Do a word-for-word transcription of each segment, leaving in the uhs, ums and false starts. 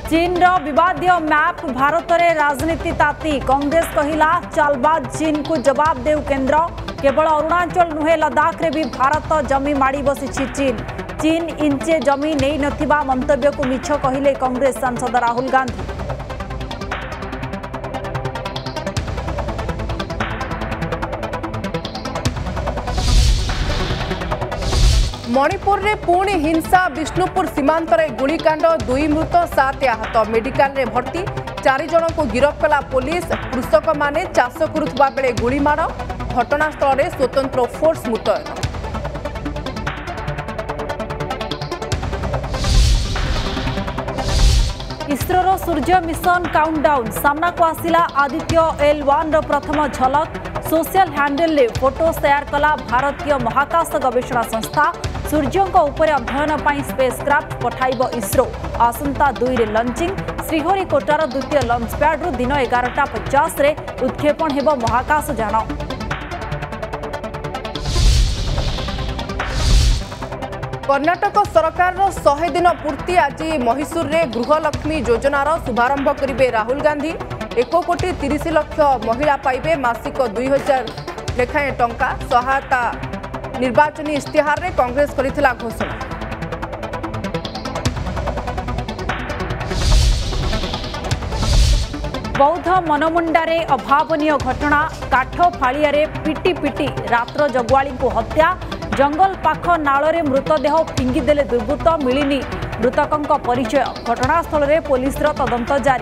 चीन विवादीय मैप भारत में राजनीति ताती कांग्रेस कहला चालबाज चीन को जवाब देउ केन्द्र केवल अरुणाचल नुहे लद्दाख रे भी भारत जमी माड़ी बसी चीन चीन इंचे जमी नहीं नथिबा मंतव्य को मिछ कहिले कांग्रेस सांसद राहुल गांधी। मणिपुर रे पुणी हिंसा विष्णुपुर सीमांत रे गुलिकांड दुई मृत सात आहत मेडिकल रे भर्ती चार जन को गिरफ्त कला पुलिस कृषक माने चाष करुवा बेले गुलीमाड़ घटनास्थल रे स्वतंत्र फोर्स मुतयन। इसरोर सूर्य मिशन काउंटडाउन सामना को आसिला आदित्य एल वन रो प्रथम झलक सोशल हैंडल ले फोटो शेयर कला भारतीय महाकाश गवेषणा संस्था सूर्यों उपरे अध्ययन पर स्पेसक्राफ्ट पठाइब इसरो आसंता दुई रे लंचिंग श्रीहरिकोटार द्वितीय लंच पैड रु दिन एगारटा पचास रे उत्क्षेपण हेब महाकाश यान। कर्नाटक सरकार शहे दिन पूर्ति आज महिसूर रे गृहलक्ष्मी योजनार शुभारंभ करेंगे राहुल गांधी एक कोटी तीस लाख महिला पाइबे मासिक दुई हजार लेखाएं टंका सहायता निर्वाचनी इस्तेहार रे कांग्रेस करिथिला घोषणा। बौद्ध मनमुंडारे अभावनीय घटना काठ फाड़िया रे पिटी पिटी रात्र जगुआली को हत्या जंगल पाख नाଳରେ मृतदेह फिंगिदेले दुर्बृत्त मिलिनी मृतकों परिचय घटनास्थल रे पुलिस रो तदंत जारी।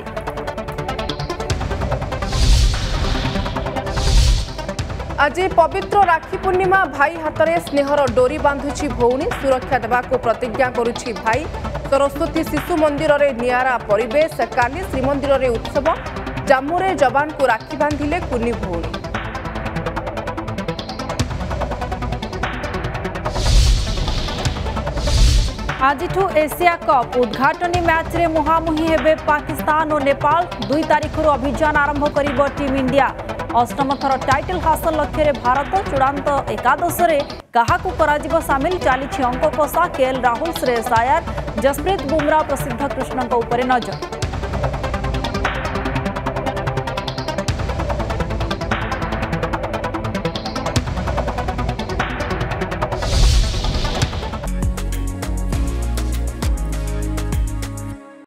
आज पवित्र राखी पूर्णिमा भाई हाथ स्नेहर डोरी बांधुची भौणी सुरक्षा देवा प्रतिज्ञा करुछि भाई सरस्वती शिशु मंदिर रे नियारा परिवेश काली श्रीमंदिर रे उत्सव जम्मू रे जवान को राखी बांधिले कुनी भौणी। आज एशिया कप उद्घाटनी मैच रे मुहामुही हेबे पाकिस्तान और नेपाल दुई तारीख अभियान आरंभ करिबो टीम इंडिया अष्टम थर टाइटल हासिल लक्ष्य भारत चूड़ांत एकादश क्या सामिल चली अंक कषा केएल राहुल श्रेयस अय्यर जसप्रीत बुमराह प्रसिद्ध कृष्ण नजर।